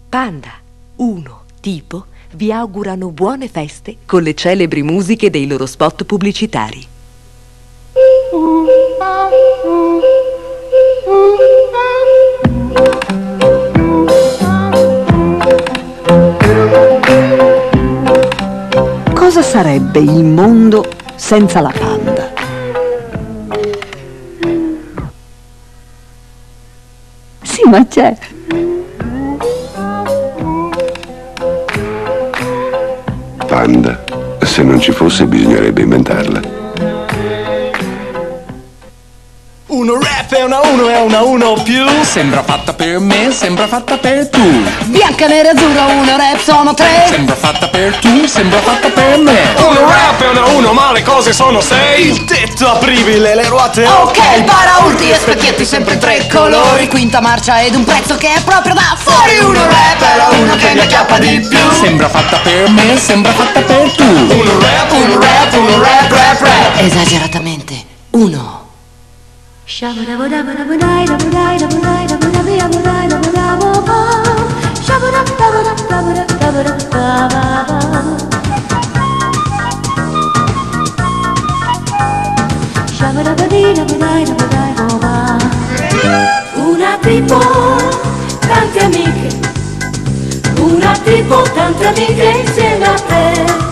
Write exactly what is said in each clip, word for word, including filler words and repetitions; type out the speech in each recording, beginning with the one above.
Panda, uno, tipo, vi augurano buone feste con le celebri musiche dei loro spot pubblicitari. Cosa sarebbe il mondo senza la Panda? Sì, ma c'è. Panda, se non ci fosse bisognerebbe inventarla. Uno rap è una uno, è una uno più. Sembra fatta per me, sembra fatta per tu. Bianca, nera, azzurra, uno rap sono tre. Sembra fatta per tu, sembra fatta per me. Uno rap è una uno, ma le cose sono sei. Il tetto apribile, le ruote ok, il paraurti e specchietti sempre tre colori. Quinta marcia ed un prezzo che è proprio da fuori. Uno rap è la uno che mi acchiappa di più. Sembra fatta per me, sembra fatta per tu. Uno rap, uno rap, uno rap, rap, rap. Esageratamente uno. Una tipo, tante amiche. Una tipo, tante amiche insieme a te.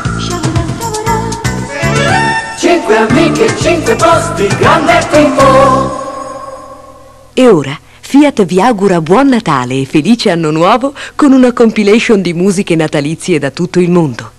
Cinque amiche, cinque posti, grande tipo. E ora Fiat vi augura buon Natale e felice anno nuovo con una compilation di musiche natalizie da tutto il mondo.